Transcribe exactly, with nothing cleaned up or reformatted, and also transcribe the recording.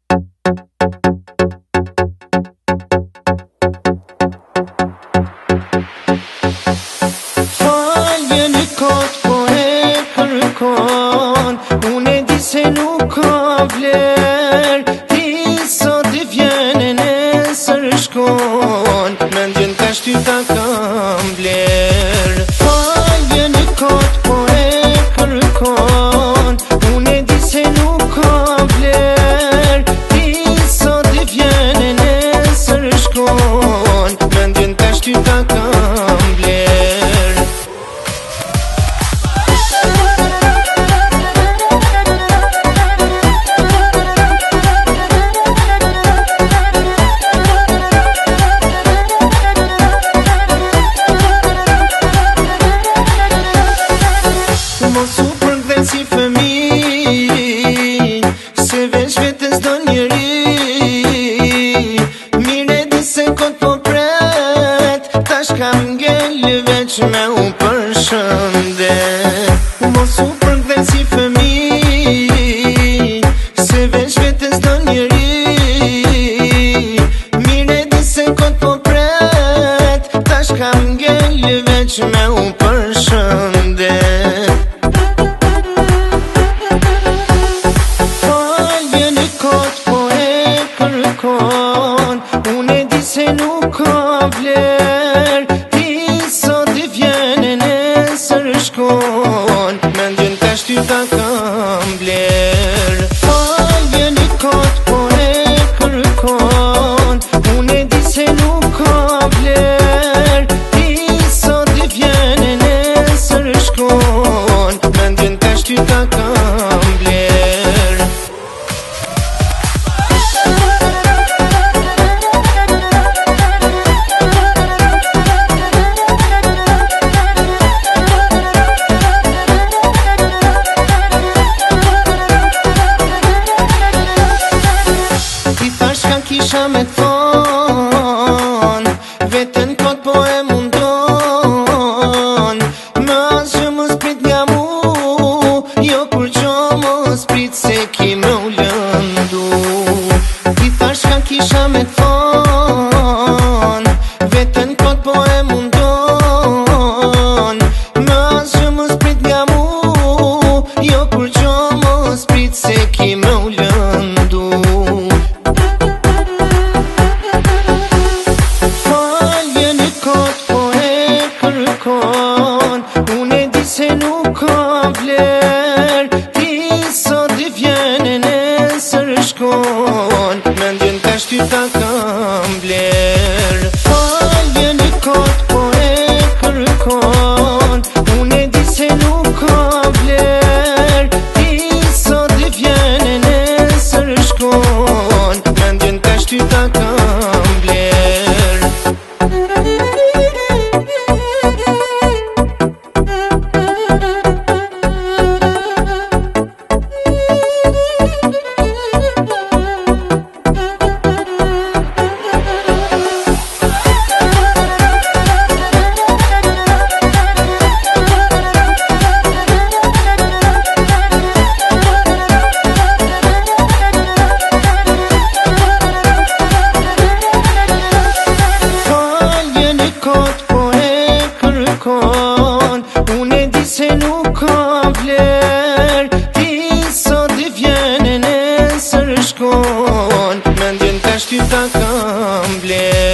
Falje një kot po e kërkon, unë e di se nuk ka vler. Ti sot i vjen e nesër shkon, mendjen tash ty ta kam vler. Falje një kot po e kërkon, unë e di se nuk ka vler. Ti sot i vjen e nesër shkon, mendjen tash ty ta kam vler. Mos u përkthe si fëmijë, se veç vetës do njeri. Mire di se kot po pret, tash kam ngell veç me u përshëndet. Mos u përkthe si fëmijë, se veç vetës do njeri. Mire di se kot po pret, tash kam ngell veç me u përshëndet. Unë e di se nuk ka vler. Ti sot i vjen e nesër shkon, mendjen tash ty ta kam vler. Falje një kot po e kërkon, unë e di se nuk ka vler. Ti sot i vjen e nesër shkon, mendjen tash ty ta kam vler. Kisha me thon, vetën kot po e mundon. Më as që më sprit nga mu, jo kur qo më sprit se ki me u lëndu. Ti thash ka kisha me thon, vetën kot po e mundon. Më as që më sprit nga mu, jo kur qo më sprit se ki me u lëndu. Unë e di se nuk ka vler. Ti sot i vjen e nesër shkon, mendjen tash ty ta kam vler. Falje një kot po e kërkon, unë e di se nuk ka vler. Ti sot i vjen e nesër shkon, mendjen tash ty ta kam vler. Unë e di se nuk ka vler. Ti sot i vjen e nesër shkon, mendjen tash ty ta kam vler.